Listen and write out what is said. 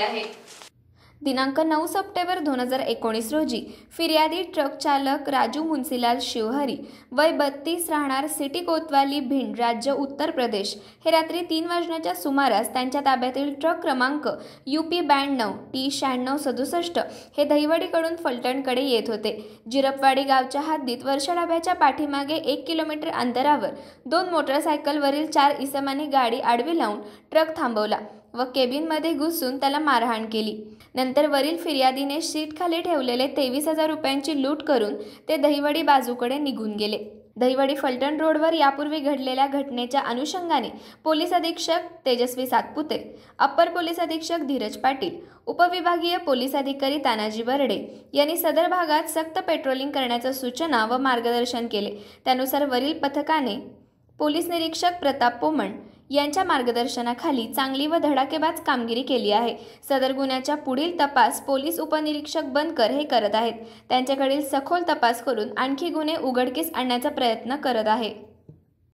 आहे। दिनांक 9 सप्टेंबर 2019 रोजी फिर्यादी ट्रक चालक राजू मुंसीलाल शिवहरी वय 32 राहणार सिटी कोतवाली भिंड राज्य उत्तर प्रदेश हे रात्री 3 वाजण्याच्या सुमारास त्यांच्या ताब्यातील ट्रक क्रमांक UP 92 T9667 हे दहिवडीकडून फलटणकडे येत होते। जिरपवाडी गावच्या हद्दीत वर्षा ढाब्याच्या पाठीमागे 1 किलोमीटर अंतरावर 2 मोटरसायकलवरील 4 इसमांनी गाडी आडवी लावून ट्रक थांबवला व केबिनमध्ये घुसून त्याला मारहाण केली। नंतर वरील फिर्यादीने सीटखाली ठेवलेले 23,000 रुपयांची लूट करून ते दहिवडी बाजूकडे निघून गेले। दहिवडी फलटण रोडवर यापूर्वी घडलेल्या घटनेच्या अनुषंगाने पोलीस अधीक्षक तेजस्वी सातपुते, अप्पर पोलीस अधीक्षक धीरज पाटील, उपविभागीय पोलीस अधिकारी तानाजी बर्डे यांनी सदर भागात सक्त पेट्रोलिंग करण्याच्या सूचना व मार्गदर्शन केले। त्यानुसार वरील पथकाने पोलीस निरीक्षक प्रताप पोमण यांच्या मार्गदर्शनाखाली चांगली व धडाकेबाज कामगिरी केली आहे। सदर गुन्ह्याचा पुढील तपास पोलीस उपनिरीक्षक बनकर हे करत आहेत। त्यांच्याकडील सखोल तपास करून आणखी गुन्हे उघडकीस आणण्याचा प्रयत्न करत आहे।